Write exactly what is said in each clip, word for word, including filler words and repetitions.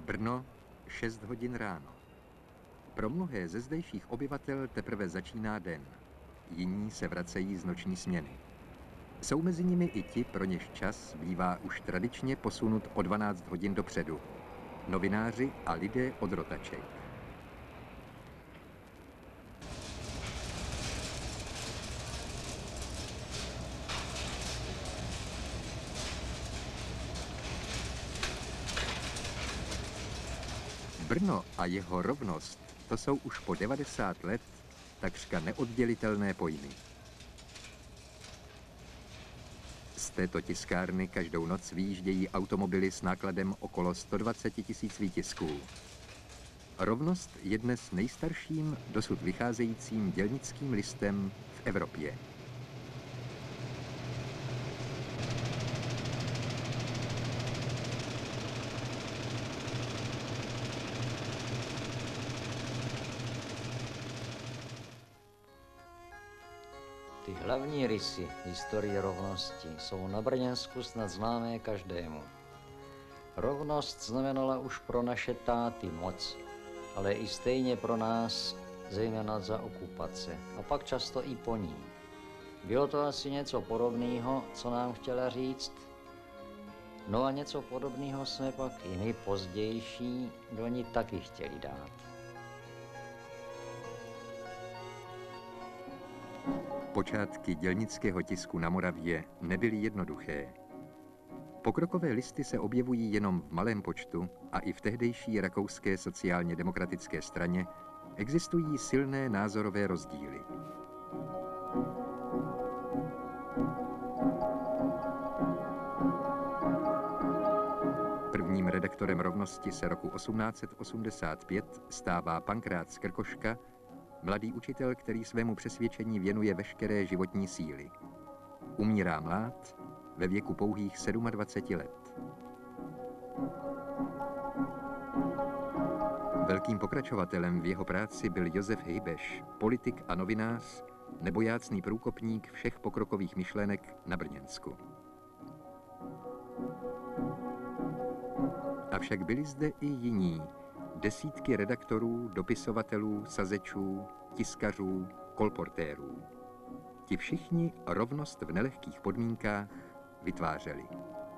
Brno, šest hodin ráno. Pro mnohé ze zdejších obyvatel teprve začíná den. Jiní se vracejí z noční směny. Jsou mezi nimi i ti, pro něž čas bývá už tradičně posunut o dvanáct hodin dopředu. Novináři a lidé od rotaček. Brno a jeho rovnost, to jsou už po devadesát let takřka neoddělitelné pojmy. Z této tiskárny každou noc vyjíždějí automobily s nákladem okolo sto dvacet tisíc výtisků. Rovnost je dnes nejstarším dosud vycházejícím dělnickým listem v Evropě. Ty hlavní rysy historie rovnosti jsou na Brněnsku snad známé každému. Rovnost znamenala už pro naše táty moc, ale i stejně pro nás, zejména za okupace, a pak často i po ní. Bylo to asi něco podobného, co nám chtěla říct? No a něco podobného jsme pak i my pozdější do ní taky chtěli dát. Počátky dělnického tisku na Moravě nebyly jednoduché. Pokrokové listy se objevují jenom v malém počtu a i v tehdejší rakouské sociálně demokratické straně existují silné názorové rozdíly. Prvním redaktorem rovnosti se roku osmnáct set osmdesát pět stává Pankrác z Krkoška, mladý učitel, který svému přesvědčení věnuje veškeré životní síly. Umírá mlád, ve věku pouhých dvaceti sedmi let. Velkým pokračovatelem v jeho práci byl Josef Hybeš, politik a novinář, nebojácný průkopník všech pokrokových myšlenek na Brněnsku. Avšak byli zde i jiní, desítky redaktorů, dopisovatelů, sazečů, tiskařů, kolportérů. Ti všichni rovnost v nelehkých podmínkách vytvářeli.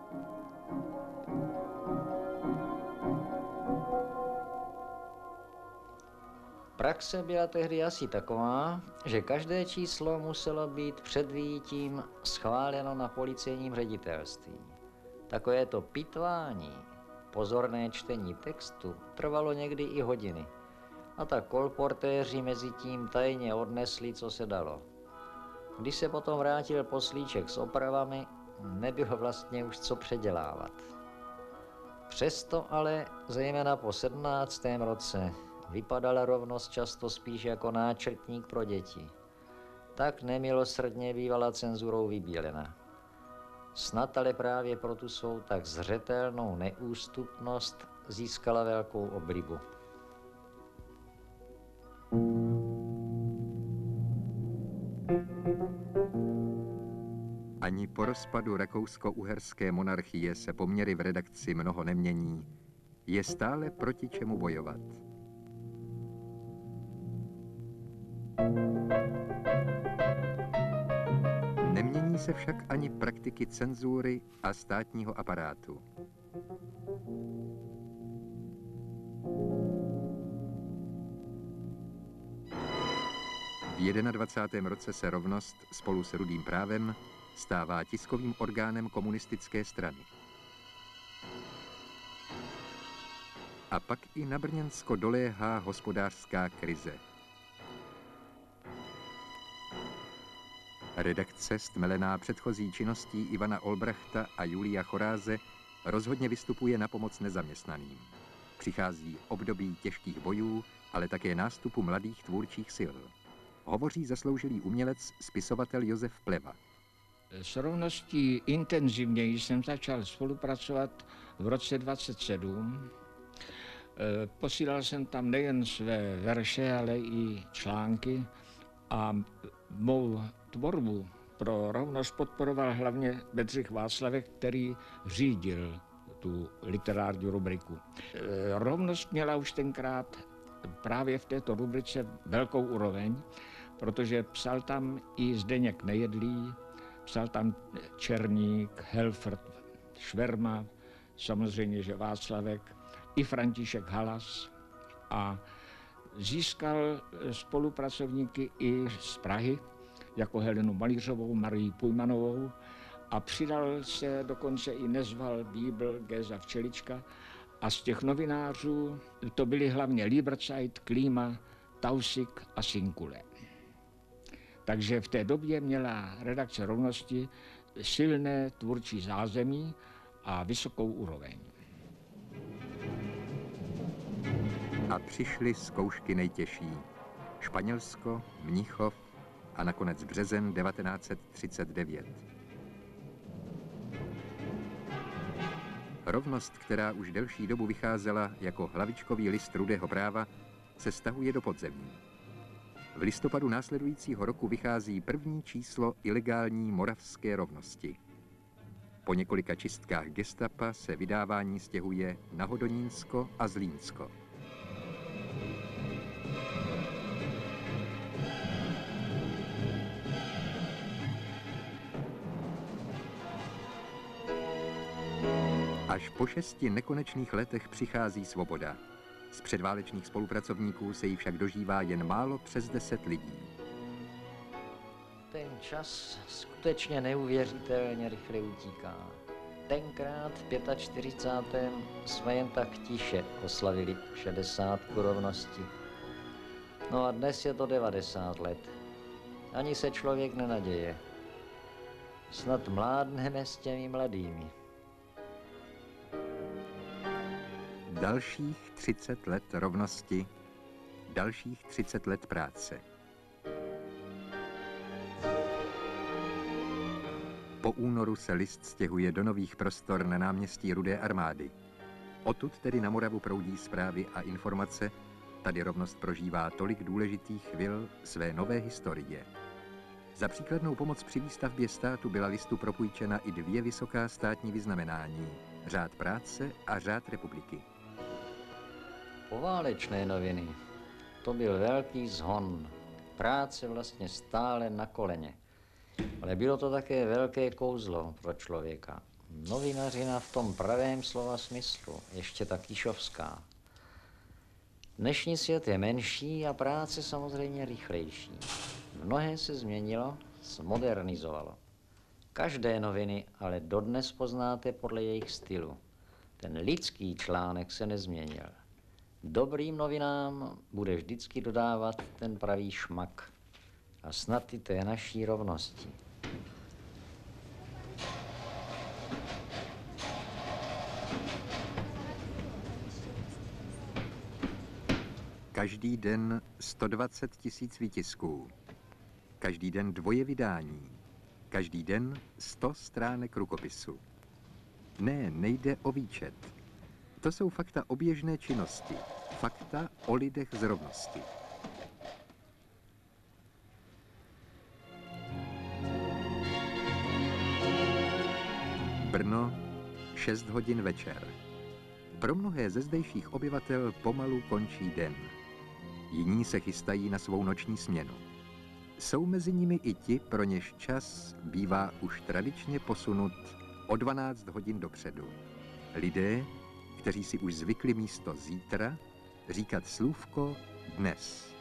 Praxe byla tehdy asi taková, že každé číslo muselo být před vyjitím schváleno na policejním ředitelství. Takovéto pitvání, pozorné čtení textu trvalo někdy i hodiny a tak kolportéři mezi tím tajně odnesli, co se dalo. Když se potom vrátil poslíček s opravami, nebylo vlastně už co předělávat. Přesto ale, zejména po sedmnáctém roce, vypadala rovnost často spíš jako náčrtník pro děti. Tak nemilosrdně bývala cenzurou vybílena. Snad ale právě pro tu svou tak zřetelnou neústupnost získala velkou oblibu. Ani po rozpadu rakousko-uherské monarchie se poměry v redakci mnoho nemění. Je stále proti čemu bojovat. Nemění se však ani praktiky cenzury a státního aparátu. V dvacátém prvním roce se rovnost spolu s Rudým právem stává tiskovým orgánem komunistické strany. A pak i na Brněnsko doléhá hospodářská krize. Redakce, stmelená předchozí činností Ivana Olbrachta a Julia Choráze, rozhodně vystupuje na pomoc nezaměstnaným. Přichází období těžkých bojů, ale také nástupu mladých tvůrčích sil. Hovoří zasloužilý umělec, spisovatel Josef Pleva. S rovností intenzivněji jsem začal spolupracovat v roce dvacet sedm. Posílal jsem tam nejen své verše, ale i články a mou tvorbu pro rovnost podporoval hlavně Bedřich Václavek, který řídil tu literární rubriku. Rovnost měla už tenkrát právě v této rubrice velkou úroveň, protože psal tam i Zdeněk Nejedlý, psal tam Černík, Helfrt, Šverma, samozřejmě, že Václavek, i František Halas, a získal spolupracovníky i z Prahy, jako Helenu Malířovou, Marii Pujmanovou, a přidal se dokonce i Nezval, Bíbl, Géza Včelička, a z těch novinářů to byli hlavně Lieberzeit, Klíma, Tausig a Sinkule. Takže v té době měla redakce Rovnosti silné tvůrčí zázemí a vysokou úroveň. A přišly zkoušky nejtěžší. Španělsko, Mnichov a nakonec březen devatenáct set třicet devět. Rovnost, která už delší dobu vycházela jako hlavičkový list Rudého práva, se stahuje do podzemí. V listopadu následujícího roku vychází první číslo ilegální moravské Rovnosti. Po několika čistkách gestapa se vydávání stěhuje na Hodonínsko a Zlínsko. Až po šesti nekonečných letech přichází svoboda. Z předválečných spolupracovníků se jí však dožívá jen málo přes deset lidí. Ten čas skutečně neuvěřitelně rychle utíká. Tenkrát v čtyřicátém pátém jsme jen tak tiše oslavili šedesátku rovnosti. No a dnes je to devadesát let. Ani se člověk nenaděje. Snad mládneme s těmi mladými. Dalších třicet let rovnosti, dalších třicet let práce. Po únoru se list stěhuje do nových prostor na náměstí Rudé armády. Odtud tedy na Moravu proudí zprávy a informace, tady Rovnost prožívá tolik důležitých chvil své nové historie. Za příkladnou pomoc při výstavbě státu byla listu propůjčena i dvě vysoká státní vyznamenání, Řád práce a Řád republiky. Poválečné noviny, to byl velký zhon. Práce vlastně stále na koleně. Ale bylo to také velké kouzlo pro člověka. Novinařina v tom pravém slova smyslu, ještě ta kýšovská. Dnešní svět je menší a práce samozřejmě rychlejší. Mnohé se změnilo, zmodernizovalo. Každé noviny ale dodnes poznáte podle jejich stylu. Ten lidský článek se nezměnil. Dobrým novinám bude vždycky dodávat ten pravý šmak. A snad i té naší rovnosti. Každý den sto dvacet tisíc výtisků. Každý den dvoje vydání. Každý den sto stránek rukopisu. Ne, nejde o výčet. To jsou fakta o běžné činnosti. Fakta o lidech z Rovnosti. Brno, šest hodin večer. Pro mnohé ze zdejších obyvatel pomalu končí den. Jiní se chystají na svou noční směnu. Jsou mezi nimi i ti, pro něž čas bývá už tradičně posunut o dvanáct hodin dopředu. Lidé, kteří si už zvykli místo zítra říkat slůvko dnes.